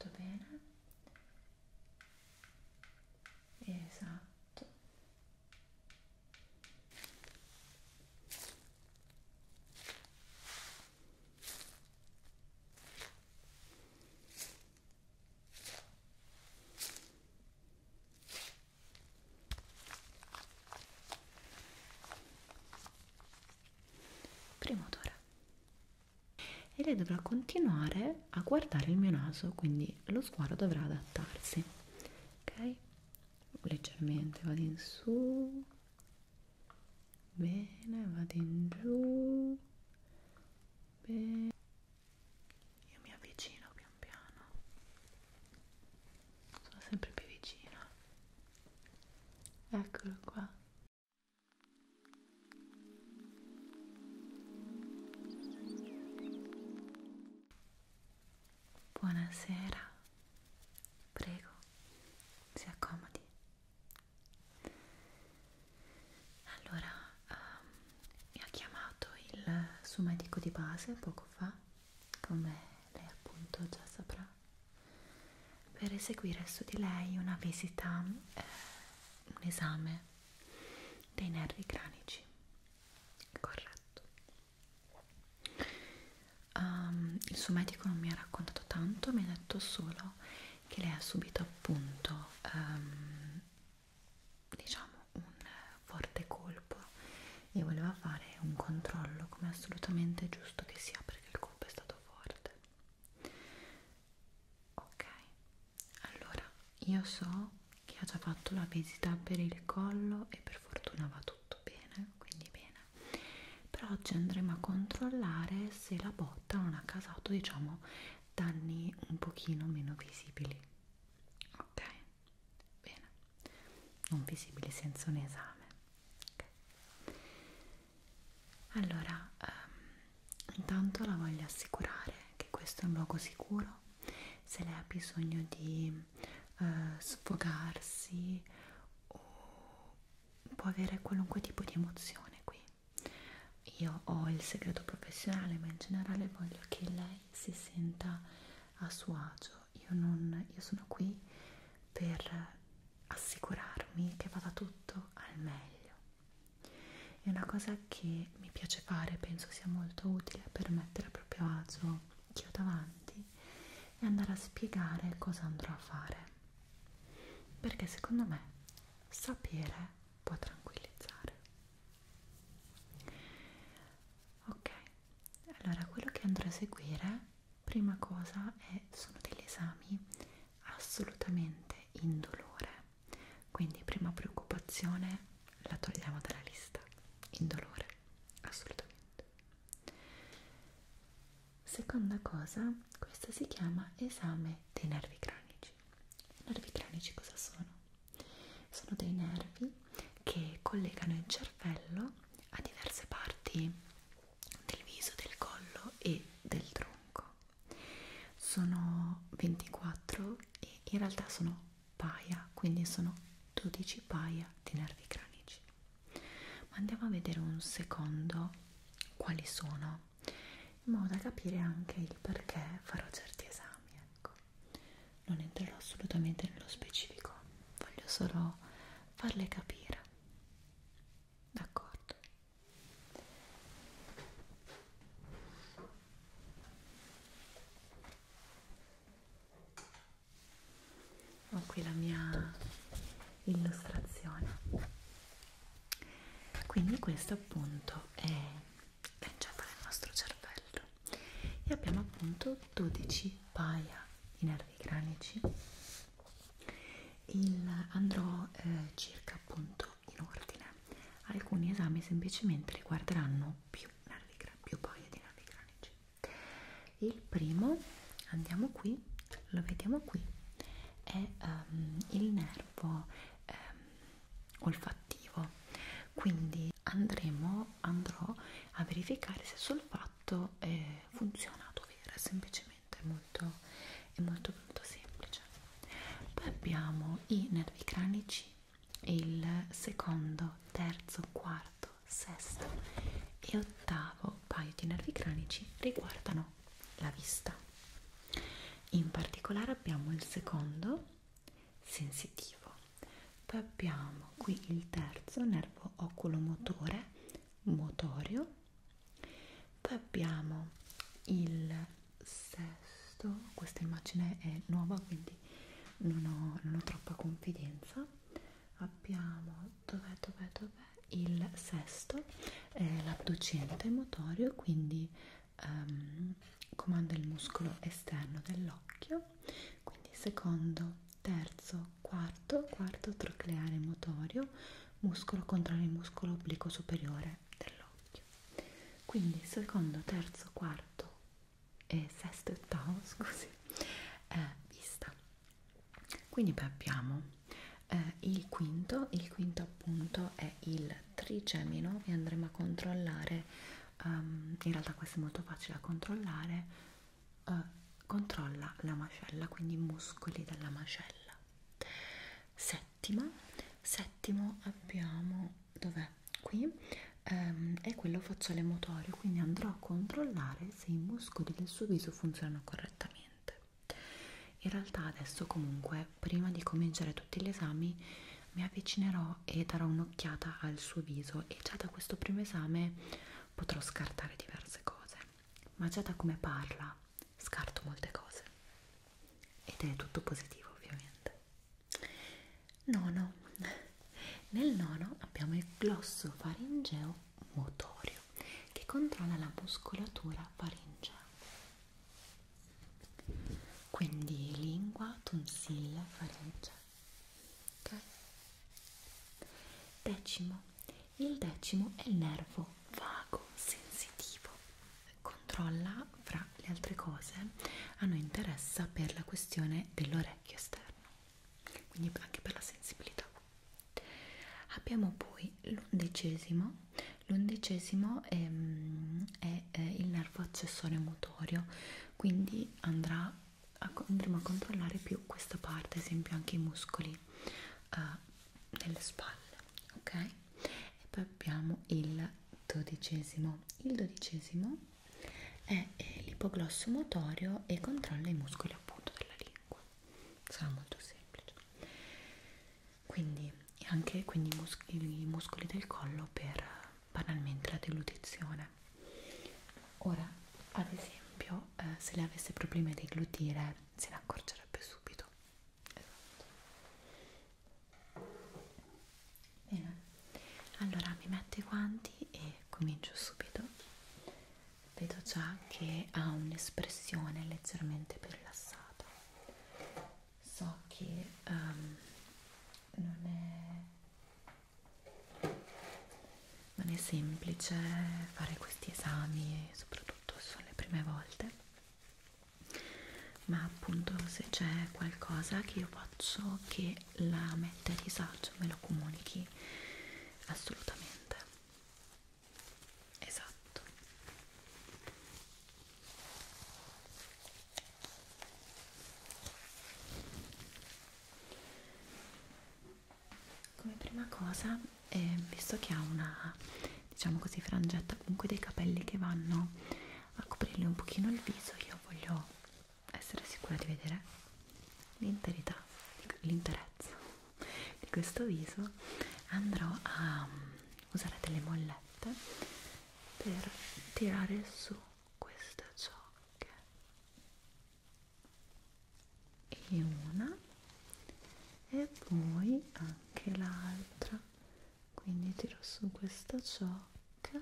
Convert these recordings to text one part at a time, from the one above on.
molto bene. Esatto. Primo odore. E lei dovrà continuare a guardare il mio naso, quindi lo sguardo dovrà adattarsi, ok? Leggermente vado in su, bene, vado in giù, bene, io mi avvicino pian piano, sono sempre più vicina, eccolo qua. Buonasera, prego, si accomodi. Allora, mi ha chiamato il suo medico di base poco fa, come lei appunto già saprà, per eseguire su di lei una visita, un esame dei nervi cranici. Corretto. Il suo medico non mi ha raccontato tanto, mi ha detto solo che lei ha subito appunto diciamo un forte colpo e voleva fare un controllo, come assolutamente giusto che sia, perché il colpo è stato forte. Ok, allora io so che ha già fatto la visita per il collo e per fortuna va tutto bene, quindi bene. Però oggi andremo a controllare se la botta non ha causato, diciamo, danni un pochino meno visibili. Ok, bene, non visibili senza un esame. Okay. Allora, intanto la voglio assicurare che questo è un luogo sicuro. Se lei ha bisogno di sfogarsi o può avere qualunque tipo di emozione qui. Io ho il segreto professionale, ma in generale voglio che lei si senta a suo agio. Io sono qui per assicurarmi che vada tutto al meglio. È una cosa che mi piace fare, penso sia molto utile per mettere a proprio agio chi ho davanti e andare a spiegare cosa andrò a fare, perché secondo me sapere può tranquillizzare. Ok, allora quello che andrò a seguire, prima cosa, sono degli esami assolutamente indolore, quindi prima preoccupazione la togliamo dalla lista, indolore, assolutamente. Seconda cosa, questo si chiama esame dei nervi cranici. I nervi cranici cosa sono? Sono dei nervi che collegano il cervello a diverse parti del viso, del collo e del tronco. Sono 24 e in realtà sono paia, quindi sono 12 paia di nervi cranici. Ma andiamo a vedere un secondo quali sono, in modo da capire anche il perché farò certi esami, ecco. Non entrerò assolutamente nello specifico, voglio solo farle capire, d'accordo? Ho qui la mia illustrazione. Quindi questo appunto è l'encefalo del nostro cervello e abbiamo appunto 12 paia di nervi cranici. Andrò circa appunto in ordine. Alcuni esami semplicemente riguarderanno più paia di nervi cranici. Il primo, andiamo qui, lo vediamo qui, è il nervo olfattivo, quindi andrò a verificare se il solfatto funziona a dovere, semplicemente è molto semplice. Poi abbiamo i nervi cranici, il secondo, terzo, quarto, sesto e ottavo paio di nervi cranici riguardano la vista. in particolare abbiamo il secondo, sensitivo, poi abbiamo qui il terzo, nervo oculomotore, motorio, poi abbiamo il sesto, questa immagine è nuova quindi non ho troppa confidenza, abbiamo dov'è il sesto, è l'abducente motorio, quindi comanda il muscolo esterno dell'occhio, quindi secondo, terzo, quarto trocleare motorio, muscolo controlla il muscolo obliquo superiore dell'occhio. Quindi secondo, terzo, quarto e sesto e ottavo, scusi, vista. Quindi poi abbiamo il quinto appunto è il trigemino e andremo a controllare, in realtà questo è molto facile da controllare, controlla la mascella, quindi i muscoli della mascella. Settimo abbiamo, dov'è? Qui è quello facciale motorio, quindi andrò a controllare se i muscoli del suo viso funzionano correttamente. In realtà adesso comunque, prima di cominciare tutti gli esami, mi avvicinerò e darò un'occhiata al suo viso e già da questo primo esame potrò scartare diverse cose, ma già da come parla scarto molte cose ed è tutto positivo ovviamente. Nono. Nel nono abbiamo il glosso faringeo motorio che controlla la muscolatura faringea, quindi lingua, tonsille, faringe. Ok? Decimo. Il decimo è il nervo vago sensitivo, controlla, fra le altre cose, a noi interessa per la questione dell'orecchio esterno, quindi anche per la sensibilità. Abbiamo poi l'undicesimo è il nervo accessorio motorio, quindi andremo a controllare più questa parte, ad esempio anche i muscoli nelle spalle, ok? E poi abbiamo il dodicesimo. Il dodicesimo è l'ipoglosso motorio e controlla i muscoli appunto della lingua. Sarà molto semplice. Quindi anche quindi i muscoli del collo per banalmente la deglutizione. Ora, ad esempio, se lei avesse problemi a deglutire, se ne accorgerebbe subito. Esatto. Bene, allora mi metto i guanti e comincio subito. Vedo già che ha un'espressione leggermente più rilassata. So che non è semplice fare questi esami, soprattutto se sono le prime volte, ma appunto se c'è qualcosa che io faccio che la mette a disagio me lo comunichi assolutamente. Esatto. Come prima cosa, visto che ha una, diciamo così, frangetta, comunque dei capelli che vanno a coprirle un pochino il viso, io voglio essere sicura di vedere l'interità, l'interezza di questo viso. Andrò a usare delle mollette per tirare su queste ciocche e una e poi anche l'altra, quindi tiro su questa ciocca.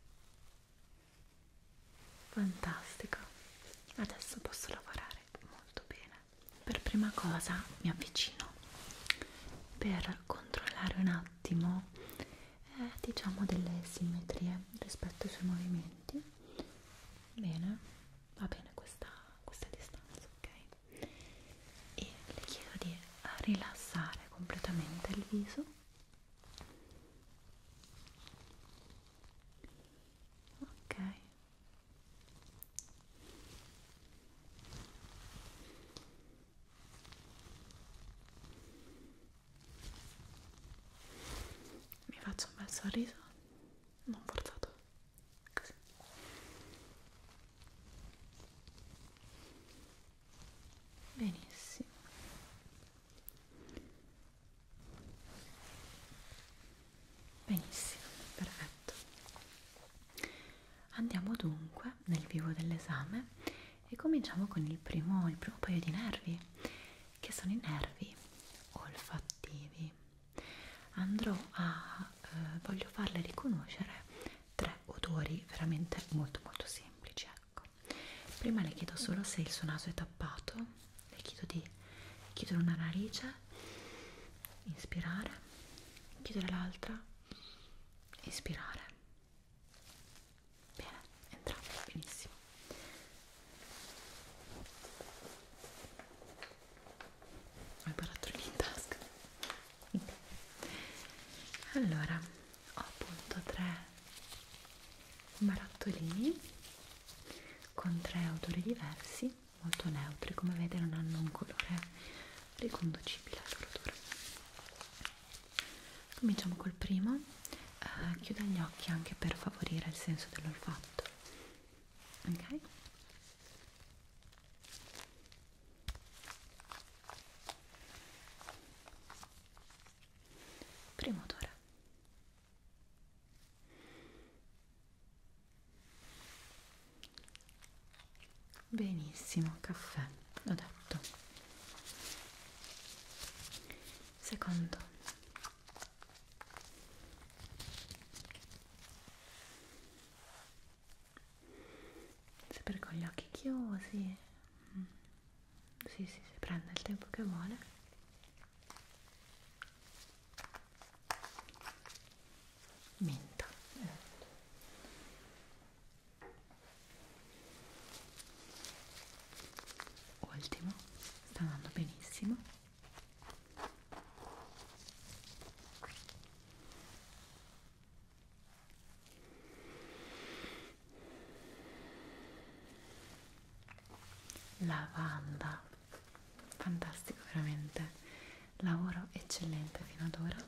Fantastico, adesso posso lavorare molto bene. Per prima cosa mi avvicino per controllare un attimo diciamo delle simmetrie rispetto ai suoi movimenti. Bene, va bene questa distanza, ok? E le chiedo di rilassare completamente il viso. Ok. Mi faccio un bel sorriso, non forzato, così. esame e cominciamo con il primo paio di nervi, che sono i nervi olfattivi. Voglio farle riconoscere tre odori veramente molto molto semplici, ecco. Prima le chiedo solo se il suo naso è tappato, le chiedo di chiudere una narice, inspirare, chiudere l'altra, ispirare. Bene, entrambi, benissimo. Ho i barattolini in tasca. Allora, ho appunto 3 barattolini con 3 odori diversi, molto neutri, come vede non hanno un colore riconducibile al loro odore. Cominciamo col primo, chiuda gli occhi anche per favorire il senso dell'olfatto, ok? Primo odore. Benissimo, caffè, l'ho detto. Secondo. Sempre con gli occhi chiusi. Sì, si prende il tempo che vuole. Menta. Ultimo, sta andando benissimo. Lavanda, fantastico veramente, lavoro eccellente fino ad ora.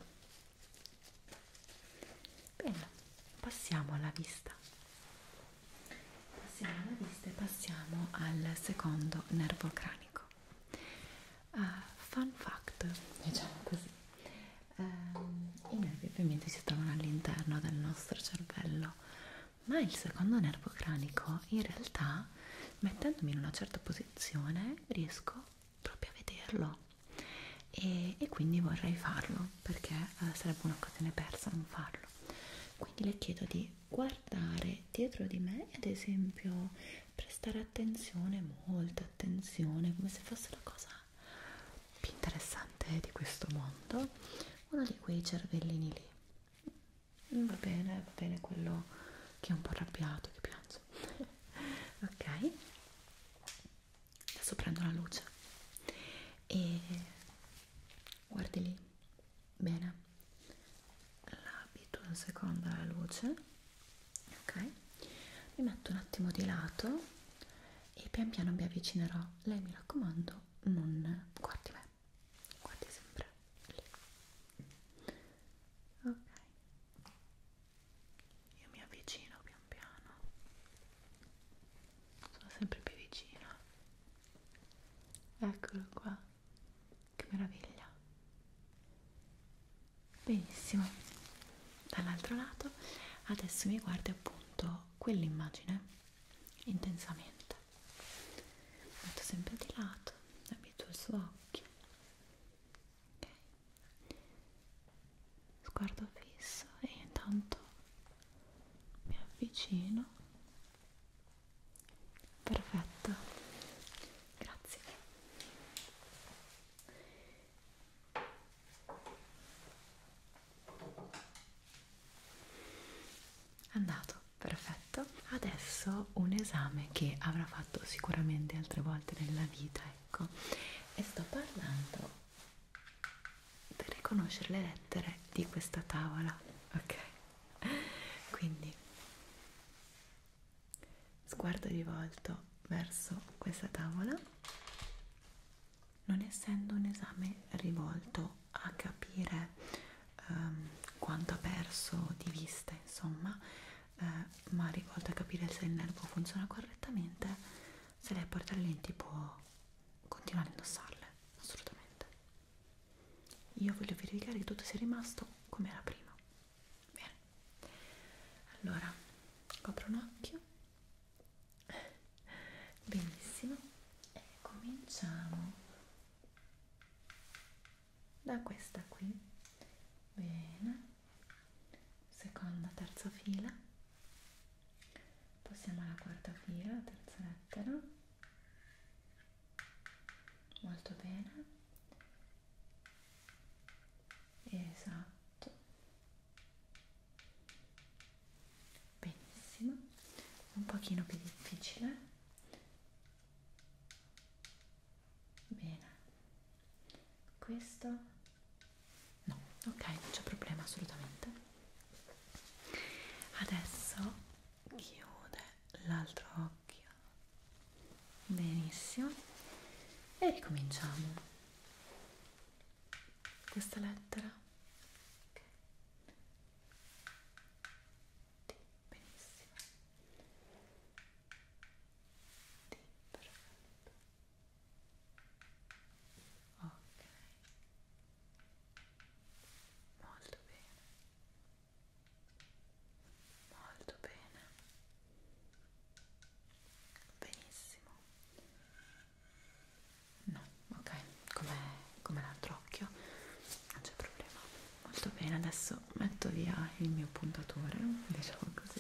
Bene, passiamo alla vista. E passiamo al secondo nervo cranico. Fun fact, diciamo così, i nervi ovviamente si trovano all'interno del nostro cervello, ma il secondo nervo cranico in realtà, mettendomi in una certa posizione, riesco proprio a vederlo e quindi vorrei farlo perché sarebbe un'occasione persa non farlo. Quindi le chiedo di guardare dietro di me, ad esempio prestare attenzione, molta attenzione, come se fosse la cosa più interessante di questo mondo, uno di quei cervellini lì. Va bene quello che è un po' arrabbiato, che piange. Ok, adesso prendo la luce e guardi lì, bene, l'abito un secondo alla luce, ok, mi metto un attimo di lato e pian piano mi avvicinerò. Lei, mi raccomando, non guardi me, guardi sempre lì. Ok, io mi avvicino pian piano, sono sempre più vicina. Eccolo qua, che meraviglia. Benissimo, dall'altro lato adesso mi guardi appunto quell'immagine intensamente. Metto sempre di lato, abituo il suo occhio, ok, sguardo fisso e intanto mi avvicino. Perfetto, grazie. Andato, perfetto. Adesso un esame che avrà fatto sicuramente altre volte nella vita, ecco, e sto parlando per riconoscere le lettere di questa tavola, ok? Quindi sguardo rivolto verso questa tavola, non essendo un esame rivolto a capire quanto ha perso di vista, insomma, ma rivolto a capire se il nervo funziona correttamente, se lei porta le lenti può continuare a indossarle, assolutamente. Io voglio verificare che tutto sia rimasto come era prima. Bene, allora copro un occhio, questa qui, bene, seconda, terza fila, passiamo alla quarta fila, terza lettera, molto bene, esatto, benissimo, un pochino più difficile, bene, questo no, ok, non c'è problema assolutamente. Adesso chiude l'altro occhio, benissimo, e ricominciamo. Questa lettera, ok, T, benissimo, T, perfetto, ok, molto bene, molto bene, benissimo, no, ok, come l'altro occhio, non c'è problema, molto bene. Adesso metto via il mio puntatore, diciamo così,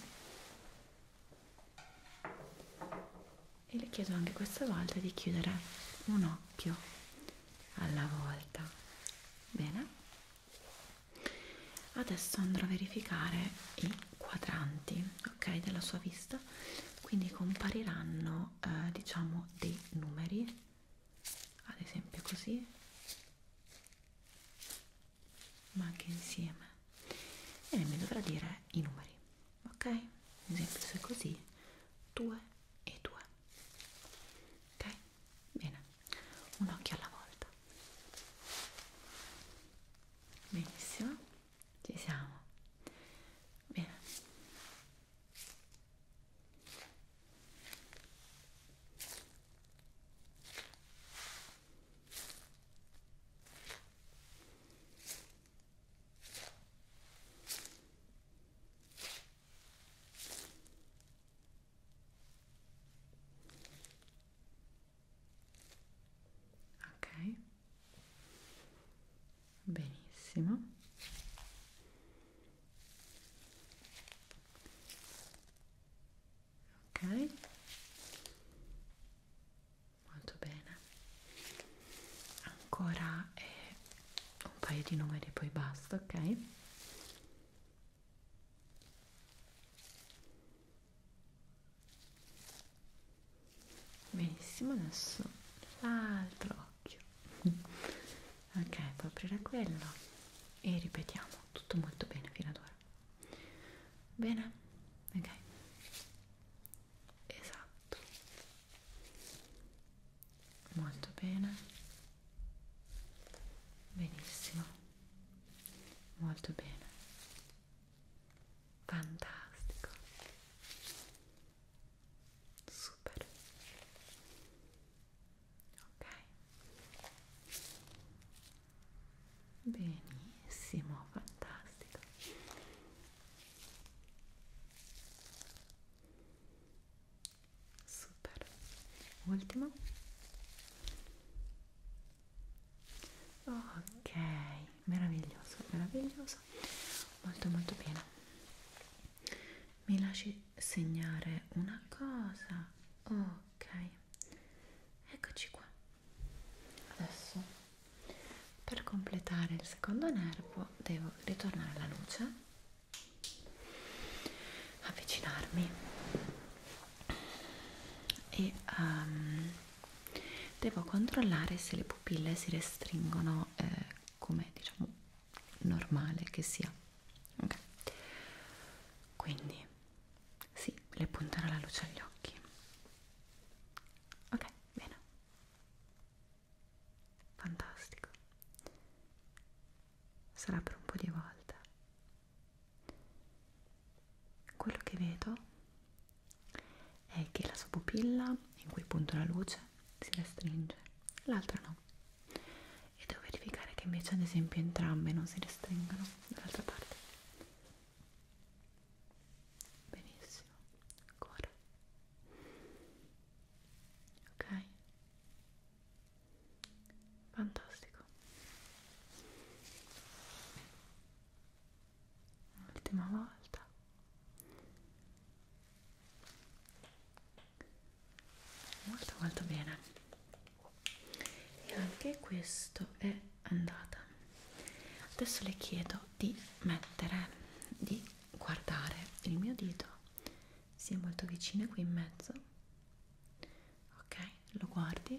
e le chiedo anche questa volta di chiudere un occhio alla volta. Bene, adesso andrò a verificare i quadranti, ok, della sua vista, quindi compariranno diciamo dei numeri, ad esempio così, ma anche insieme, e lei mi dovrà dire i numeri, ok? Ad esempio se così 2 e 2, ok? Bene, un occhio alla volta, benissimo, ci siamo, bene. Ok, benissimo, ok, molto bene, ancora un paio di numeri e poi basta, ok? Benissimo, adesso l'altro occhio, ok, puoi aprire quello e ripetiamo tutto molto bene fino ad ora, bene, ok, esatto, molto bene, benissimo, molto bene, fantastico, super, ok, benissimo, fantastico, super, ultimo, ok, meraviglioso, meraviglioso, molto molto bene. Mi lasci segnare una cosa, ok, eccoci qua. Adesso per completare il secondo nervo devo ritornare alla luce, avvicinarmi e devo controllare se le pupille si restringono come diciamo normale che sia, ok? Quindi sì, le punterò la luce agli occhi, ok, bene, fantastico, sarà per un po' di volte. Quello che vedo è che la sua pupilla in cui punto la luce si restringe, l'altra no, e devo verificare che invece ad esempio entrambe non si restringono dall'altra parte. Benissimo, ancora, ok, fantastico, che questo è andata. Adesso le chiedo di di guardare il mio dito, sia molto vicino qui in mezzo, ok? Lo guardi?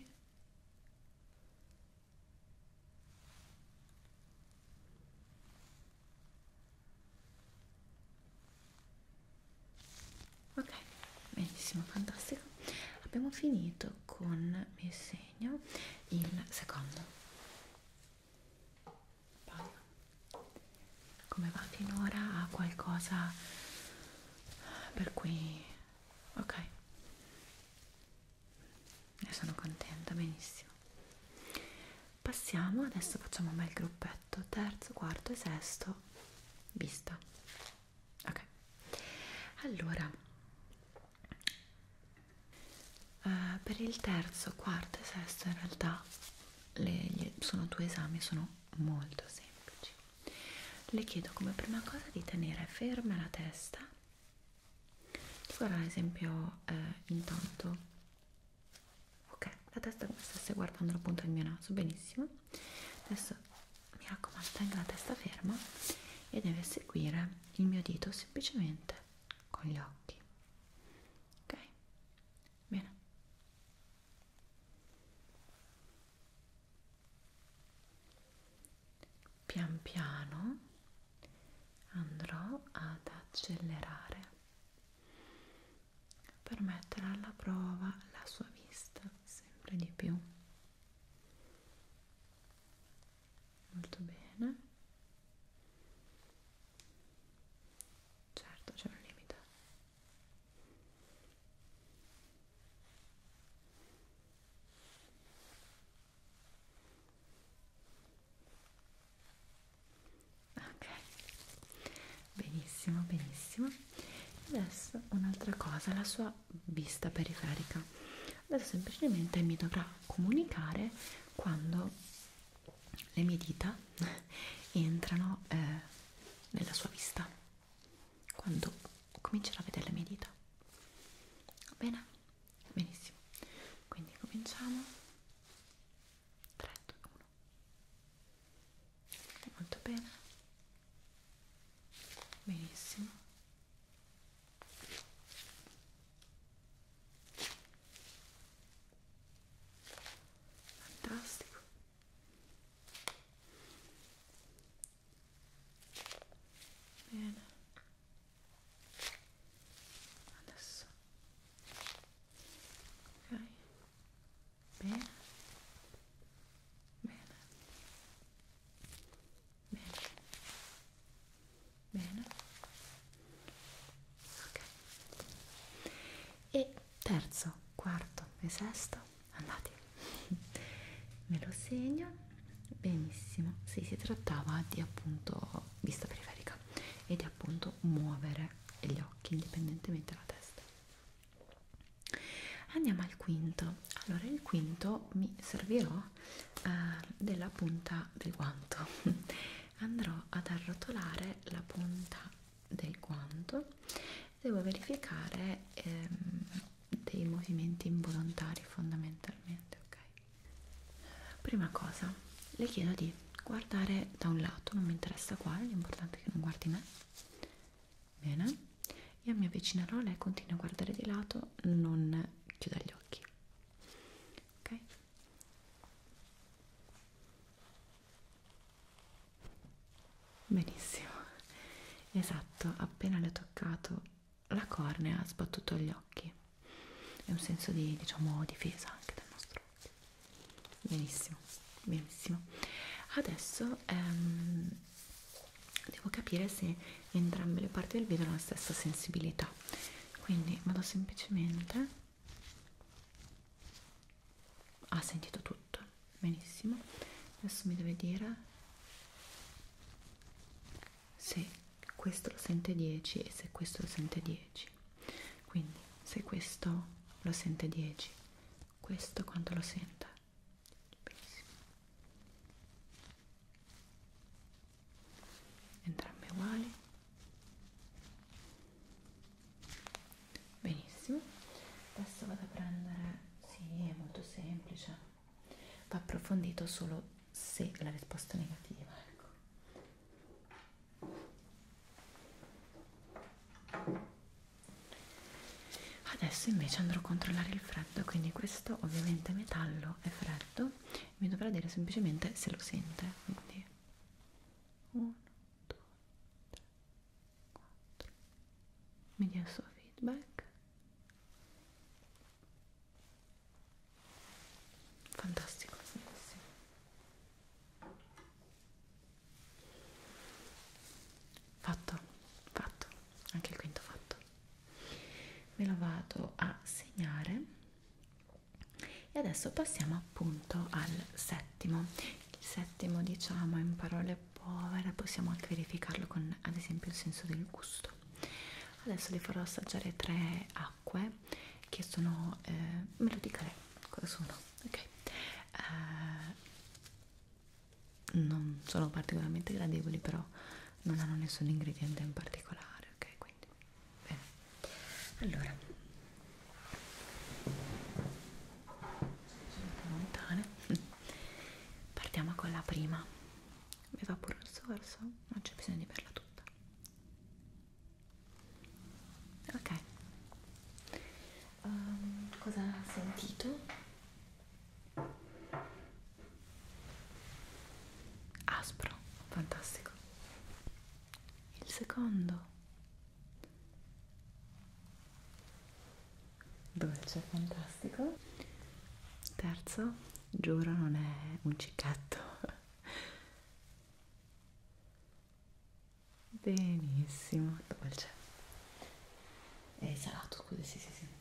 Ok, benissimo, fantastico. Abbiamo finito con il segno, il secondo paio. Come va finora? Ha qualcosa per cui... ok, ne sono contenta, benissimo. Passiamo, adesso facciamo un bel gruppetto, terzo, quarto e sesto, vista. Ok, allora per il terzo, quarto e sesto in realtà sono due esami, sono molto semplici. Le chiedo come prima cosa di tenere ferma la testa, di guardare ad esempio intanto, ok, la testa come se stesse guardando la punta del mio naso, benissimo. Adesso mi raccomando, tenga la testa ferma e deve seguire il mio dito semplicemente con gli occhi, ok? Bene. Pian piano andrò ad accelerare per mettere alla prova la sua vista sempre di più. Molto bene. Certo, c'è un limite. Ok, benissimo, benissimo. Adesso un'altra cosa, la sua vista periferica. Adesso semplicemente mi dovrà comunicare quando le mie dita entrano nella sua vista, quando comincerà a vedere le mie dita. Va bene? Benissimo. Quindi cominciamo. 3, 2, 1. Molto bene. Benissimo. Fantastico. Bene. Adesso. Ok. Bene. Bene. Bene. Bene. Ok. E terzo, quarto e sesto andati. Me lo segno. Benissimo. Sì, si trattava di appunto vista periferica e di appunto muovere gli occhi indipendentemente dalla testa. Andiamo al quinto. Allora, il quinto mi servirò della punta del guanto. Andrò ad arrotolare la punta del guanto. Devo verificare dei movimenti involontari fondamentalmente, ok? Prima cosa, le chiedo di guardare da un lato, non mi interessa quale, l'importante è che non guardi me. Bene, io mi avvicinerò, lei continua a guardare di lato, non chiuda gli occhi, ok? Benissimo, esatto, appena le ho toccato la cornea ha sbattuto gli occhi, è un senso di, diciamo, difesa anche del nostro occhio. Benissimo, benissimo. Adesso devo capire se entrambe le parti del video hanno la stessa sensibilità, quindi vado semplicemente. Ha sentito tutto, benissimo. Adesso mi deve dire se questo lo sente 10 e se questo lo sente 10. Quindi se questo lo sente 10, questo quanto lo sente? Benissimo. Entrambe uguali. Benissimo. Adesso vado a prendere, sì, è molto semplice, va approfondito solo se la risposta è negativa, ecco. Adesso invece andrò a controllare il freddo, quindi questo ovviamente metallo è freddo, mi dovrà dire semplicemente se lo sente, quindi 1, 2, 3, 4, mi dia il suo feedback. Fantastico, benissimo. Fatto, fatto, anche il quinto fatto. Me lo vado a segnare e adesso passiamo appunto al settimo. Il settimo, diciamo in parole povere, possiamo anche verificarlo con ad esempio il senso del gusto. Adesso le farò assaggiare 3 acque che sono, me lo dica lei cosa sono, ok? Non sono particolarmente gradevoli, però non hanno nessun ingrediente in particolare, ok? Quindi bene. Allora, lontane. Partiamo con la prima. Mi fa pure il sorso, non c'è bisogno di berla tutta. Ok. Cosa ha sentito? Aspro, fantastico. Il secondo, dolce, fantastico. Terzo, giuro non è un cicchetto. Benissimo, dolce. È salato, scusi, sì, sì, sì.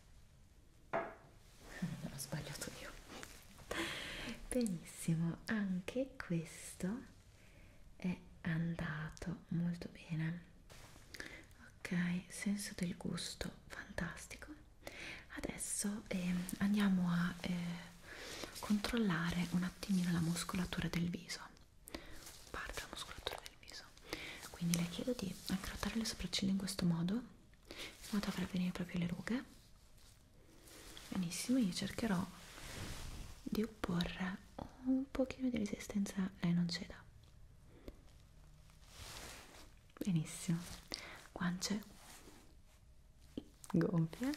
Non ho sbagliato io. Benissimo, anche questo è andato molto bene. Ok, senso del gusto, fantastico. Adesso andiamo a controllare un attimino la muscolatura del viso, parte della muscolatura del viso. Quindi le chiedo di aggrattare le sopracciglia in questo modo, in modo da far venire proprio le rughe. Benissimo, io cercherò di opporre un pochino di resistenza, lei non ceda. Benissimo, guance gonfie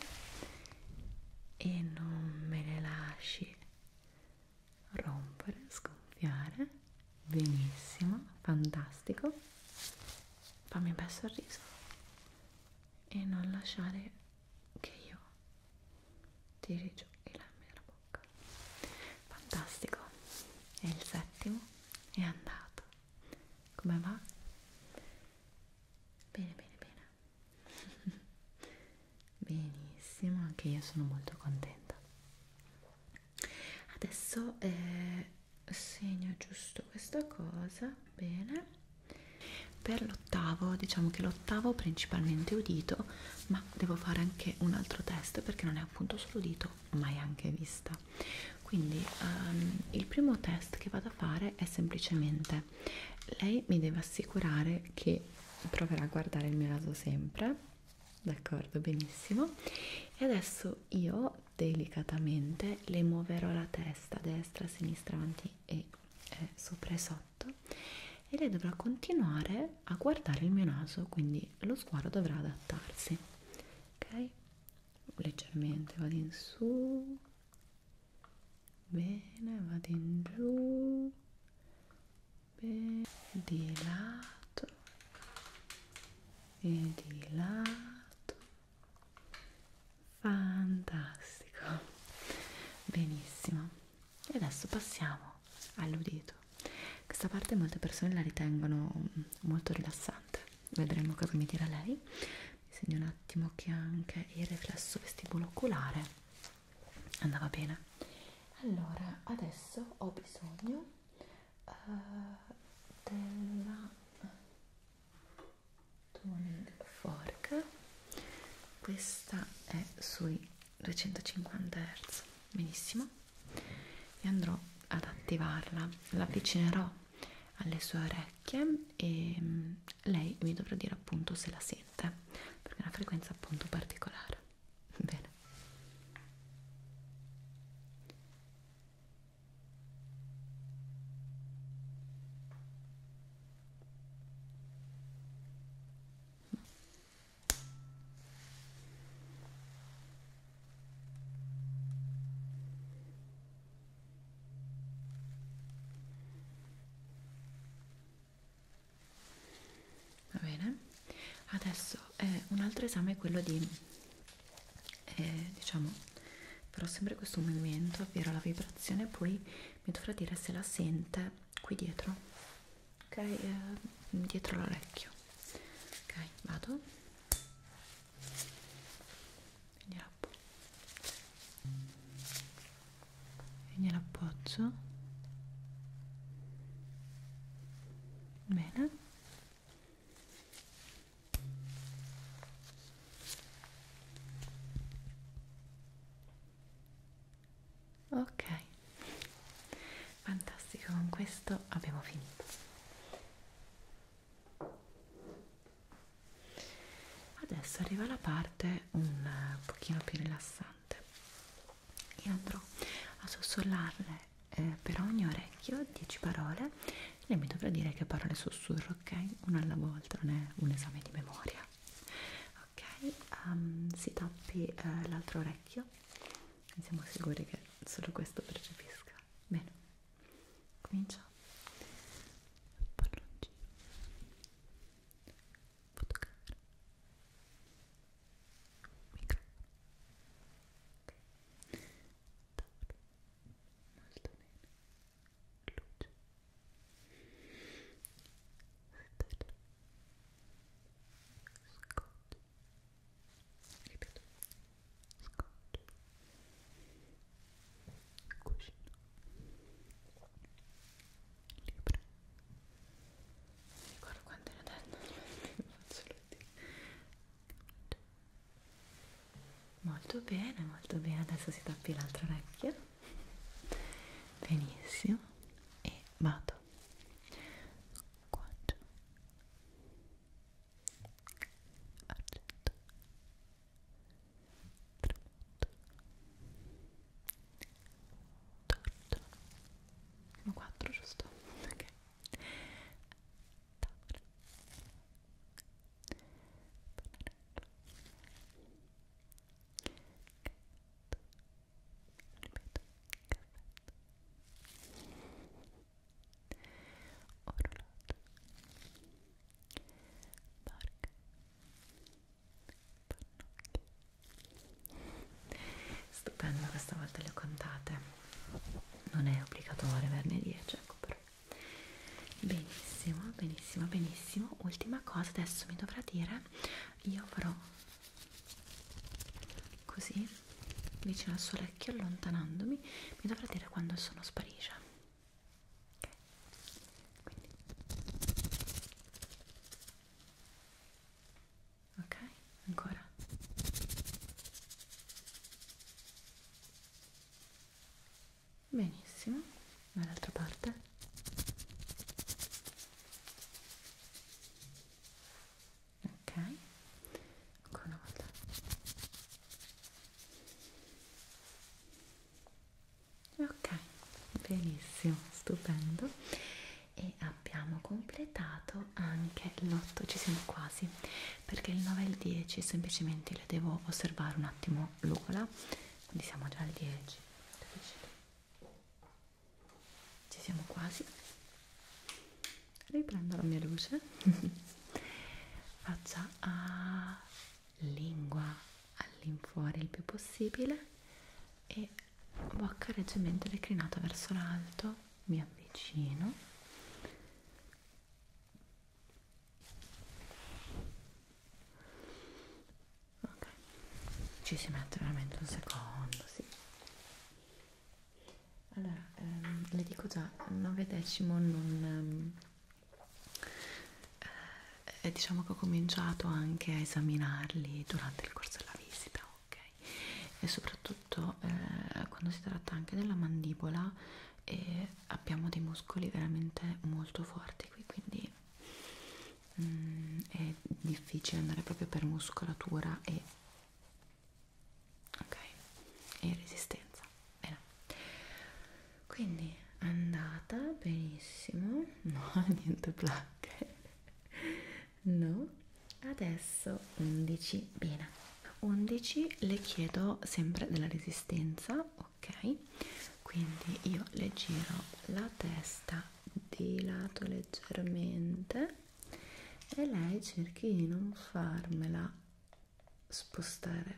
e non me le lasci rompere, sgonfiare. Benissimo, fantastico. Fammi un bel sorriso e non lasciare che io tiri giù i lemmi della bocca. Fantastico. E il settimo è andato. Come va? Bene, bene, bene. Benissimo, anche io sono molto contenta. Adesso segno giusto questa cosa, bene. Per l'ottavo, diciamo che l'ottavo principalmente udito, ma devo fare anche un altro test perché non è appunto solo udito, ma è anche vista. Quindi il primo test che vado a fare è semplicemente, lei mi deve assicurare che proverà a guardare il mio naso sempre, d'accordo, benissimo. E adesso io delicatamente le muoverò la testa destra, sinistra, avanti e sopra e sotto, e lei dovrà continuare a guardare il mio naso, quindi lo sguardo dovrà adattarsi, ok? Leggermente vado in su, bene, vado in giù, bene, di lato e di lato. Fantastico, benissimo. E adesso passiamo all'udito. Questa parte molte persone la ritengono molto rilassante, vedremo cosa mi dirà lei. Mi segno un attimo che anche il riflesso vestibulo oculare andava bene. Allora, adesso ho bisogno della tuning fork. Questa è sui 250 Hz, benissimo, e andrò ad attivarla, la avvicinerò alle sue orecchie e lei mi dovrà dire appunto se la sente, perché è una frequenza appunto particolare. Bene. Adesso un altro esame è quello di, diciamo, farò sempre questo movimento, ovvero la vibrazione, poi mi dovrà dire se la sente qui dietro, ok? Dietro l'orecchio. Ok, vado. E gliel'appoggio. Bene. Ok, fantastico, con questo abbiamo finito. Adesso arriva la parte un pochino più rilassante. Io andrò a sussurrarle per ogni orecchio 10 parole. Lei mi dovrà dire che parole sussurro, ok? Una alla volta, non è un esame di memoria. Ok, si tappi l'altro orecchio. Siamo sicuri che solo questo percepisca. Bene, comincia. Palloncino, fotocamera, microfono. Ok, tavolo, molto bene. Luce, stella, scotch, ripeto, scotch, cuscino, libra. Non ricordo quante ne ho detto, faccio l'ultimo. Molto bene, adesso si tappi l'altro orecchio. Benissimo, e vado. Guancia, argento, tramonto, torto. Sono 4, giusto? Ok. Tavola, pannarello, ripeto, caffetto, orologio, barca, pannocchie. Stupendo, questa volta le ho contate. Non è obbligatorio averne 10, ecco, però. Benissimo, benissimo, benissimo. Ultima cosa, adesso mi dovrà dire, io farò così, vicino al suo orecchio, allontanandomi, mi dovrà dire quando il suono sparisce. Ok? Quindi. Ok? Ancora. Benissimo. Dall'altra parte. Ok. Ancora una volta. Ok, benissimo, stupendo. E abbiamo completato anche l'8, ci siamo quasi, perché il 9 e il 10 semplicemente le devo osservare un attimo l'ugola, quindi siamo già al 10. Ci siamo quasi. Riprendo la mia luce. Faccia a lingua all'infuori il più possibile e bocca leggermente declinata verso l'alto. Mi avvicino. Ok, ci si mette veramente un secondo, sì. Allora, le dico già, 9 decimo non... diciamo che ho cominciato anche a esaminarli durante il corso della visita, ok? E soprattutto quando si tratta anche della mandibola abbiamo dei muscoli veramente molto forti qui, quindi è difficile andare proprio per muscolatura e ok, e resistenza. Bene, quindi andata benissimo. No, niente placche. No, adesso 11. Bene, 11 le chiedo sempre della resistenza, ok? Quindi io le giro la testa di lato leggermente e lei cerchi di non farmela spostare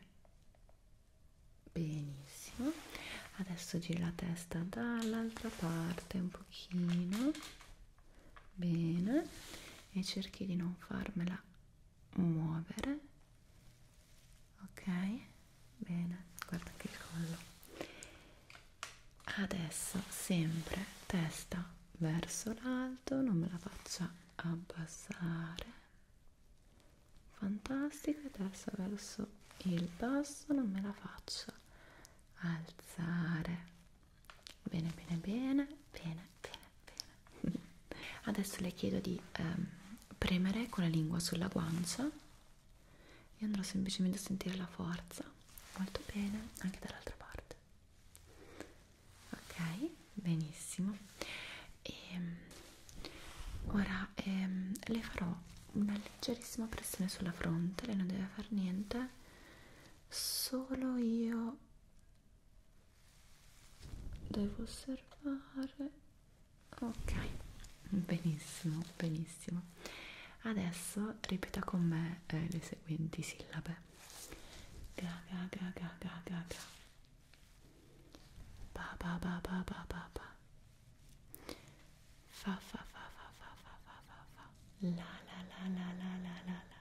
benissimo. Adesso giri la testa dall'altra parte un pochino, bene, e cerchi di non farmela muovere, ok? Bene, guarda anche il collo. Adesso sempre testa verso l'alto, non me la faccia abbassare, fantastica, testa verso il basso, non me la faccia alzare, bene bene bene bene bene bene. Adesso le chiedo di premere con la lingua sulla guancia e andrò semplicemente a sentire la forza, molto bene, anche dall'altra parte, ok, benissimo. E ora le farò una leggerissima pressione sulla fronte, lei non deve fare niente, solo io devo osservare. Ok, benissimo, benissimo. Adesso ripeta con me le seguenti sillabe: ga ga ga ga ga ga ga, ba ba ba ba ba ba ba, fa fa fa fa fa fa fa fa fa, la la la la la la la la,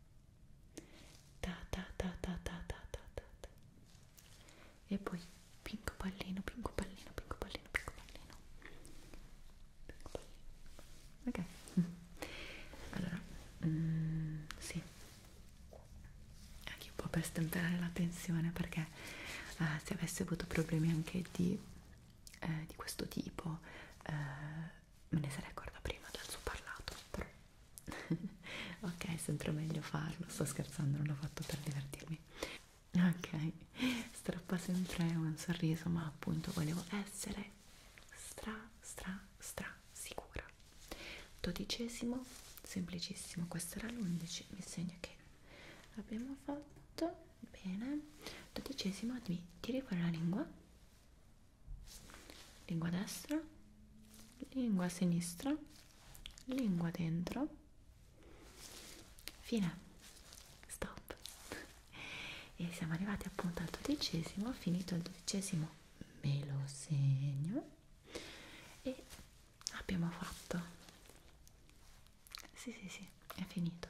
ta ta ta ta ta ta ta ta ta. E poi pinco pallino, pinco pallino, pinco pallino, pinco pallino, pinco pallino. Ok. Allora, sì, anche un po' per stemperare la tensione, perché se avessi avuto problemi anche di questo tipo, me ne sarei accorta prima dal suo parlato, però ok, è sempre meglio farlo, sto scherzando, non l'ho fatto per divertirmi. Ok, strappa sempre un sorriso, ma appunto volevo essere stra sicura. 12°, semplicissimo, questo era l'11, mi segna che l'abbiamo fatto bene. 12°, tiri fuori la lingua, lingua destra, lingua sinistra, lingua dentro, fine, stop. E siamo arrivati appunto al 12°, finito il 12°, me lo segno e abbiamo fatto. Sì, sì, sì, è finito.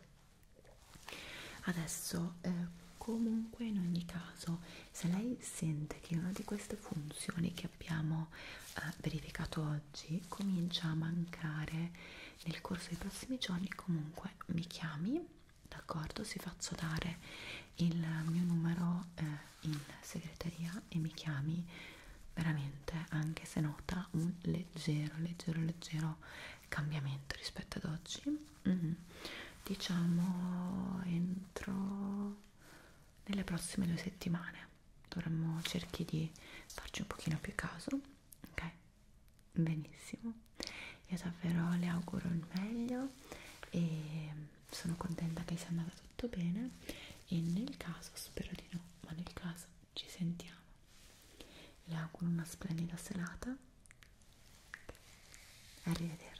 Adesso, comunque, in ogni caso, se lei sente che una di queste funzioni che abbiamo verificato oggi comincia a mancare nel corso dei prossimi giorni, comunque mi chiami, d'accordo? Si faccia dare il mio numero in segreteria e mi chiami, veramente, anche se nota un leggero cambiamento rispetto ad oggi. Diciamo entro nelle prossime 2 settimane dovremmo cerchi di farci un pochino più caso, ok? Benissimo, io davvero le auguro il meglio e sono contenta che sia andato tutto bene, e nel caso, spero di no, ma nel caso ci sentiamo. Le auguro una splendida serata, arrivederci.